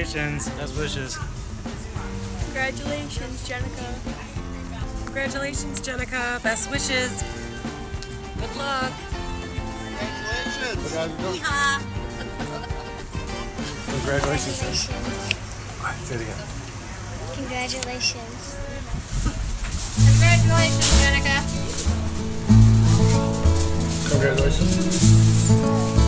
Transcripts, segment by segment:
Congratulations. Best wishes. Congratulations, Jenica. Congratulations, Jenica. Best wishes. Good luck. Congratulations. Yeehaw. Congratulations. All right, say it again. Congratulations. Congratulations, Jenica. Congratulations.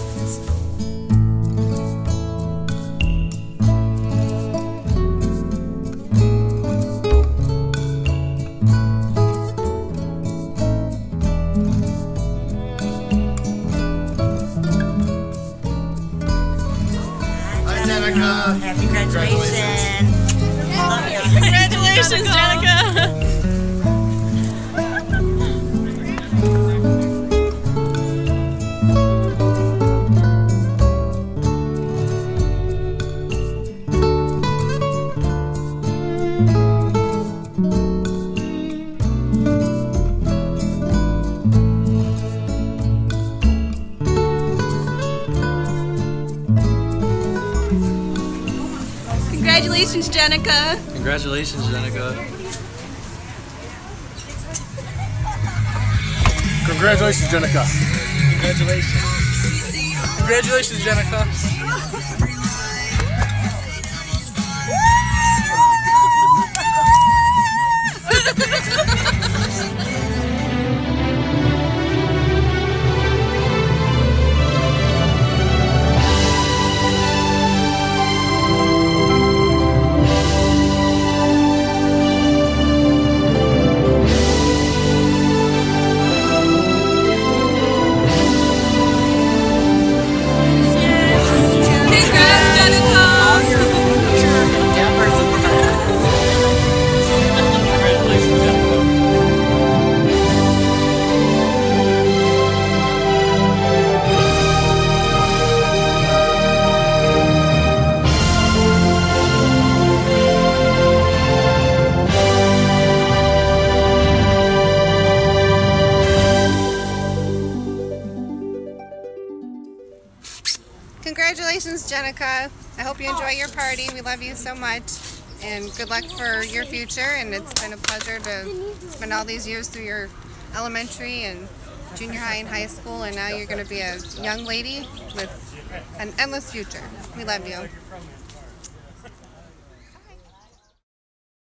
Jenica. Happy graduation. Love you. Congratulations, Jenica. Congratulations, Jenica. Congratulations, Jenica. Congratulations, Jenica. Congratulations. Congratulations, Jenica. Congratulations, Jenica. I hope you enjoy your party. We love you so much. And good luck for your future. And it's been a pleasure to spend all these years through your elementary and junior high and high school. And now you're going to be a young lady with an endless future. We love you.